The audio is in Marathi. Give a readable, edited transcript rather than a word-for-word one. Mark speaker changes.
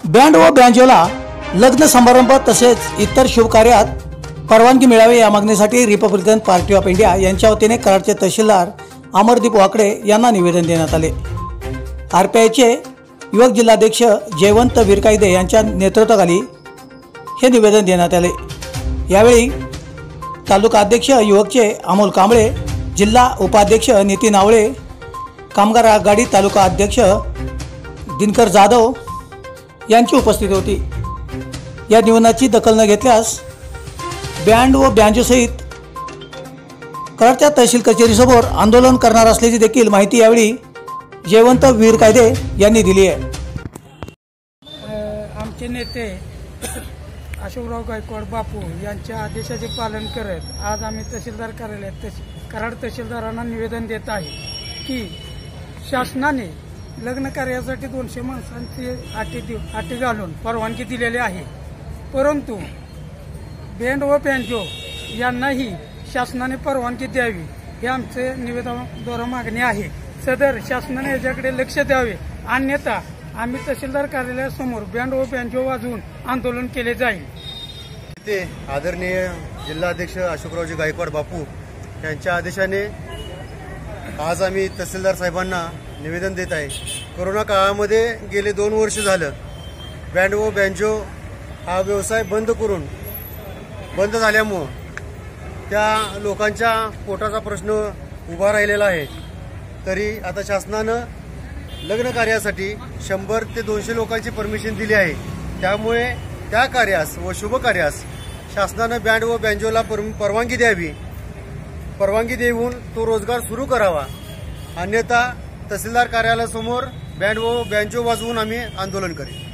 Speaker 1: बँड व बँजोला लग्न समारंभ तसेच इतर शुभकार्यात परवानगी मिळावी या मागणीसाठी रिपब्लिकन पार्टी ऑफ इंडिया यांच्या वतीने कराडचे तहसीलदार अमरदीप वाकडे यांना निवेदन देण्यात आले। आरपीआयचे युवक जिल्हाध्यक्ष जयवंत वीरकायदे यांच्या नेतृत्वाखाली हे निवेदन देण्यात आले। यावेळी तालुका अध्यक्ष युवकचे अमोल कांबळे, जिल्हा उपाध्यक्ष नितीन आवळे, कामगार आघाडी तालुका अध्यक्ष दिनकर जाधव यांची उपस्थिती होती। या निवेदनाची दखल न घेतल्यास बँड व बँजोसहित कराडच्या तहसील कचेरीसमोर आंदोलन करणार असल्याची देखील माहिती यावेळी जयवंत वीरकायदे यांनी दिली आहे।
Speaker 2: आमचे नेते अशोकराव गायकवाड बापू यांच्या आदेशाचे पालन करत आज आम्ही तहसीलदार कार्यालयात कराड तहसीलदारांना निवेदन देत आहे की शासनाने लग्न कार्यासाठी 200 माणसांची अटी घालून परवानगी दिलेली आहे, परंतु बँड व बँजो यांनाही शासनाने परवानगी द्यावी हे आमचे निवेदनाद्वारे मागणी आहे। सदर शासनाने याच्याकडे लक्ष द्यावे, अन्यथा आम्ही तहसीलदार कार्यालयासमोर बँड व बँजो वाजवून आंदोलन केले जाईल।
Speaker 3: ते आदरणीय जिल्हाध्यक्ष अशोकरावजी गायकवाड बापू यांच्या आदेशाने आज आम्ही तहसीलदार साहेबांना निवेदन देत आहे। कोरोना काळामध्ये गेले 2 वर्ष झालं बँड व बँजो हा व्यवसाय बंद झाल्यामुळं त्या लोकांच्या पोटाचा प्रश्न उभा राहिलेला आहे। तरी आता शासनानं लग्न कार्यासाठी 100 ते 200 लोकांची परमिशन दिली आहे। त्यामुळे त्या कार्यास व शुभ कार्यास शासनानं बँड व बँजोला परवानगी द्यावी, परवानगी देऊन तो रोजगार सुरू करावा, अन्यथा तहसीलदार कार्यालयासमोर बँड व बँजो वाजवून आम्ही आंदोलन करू।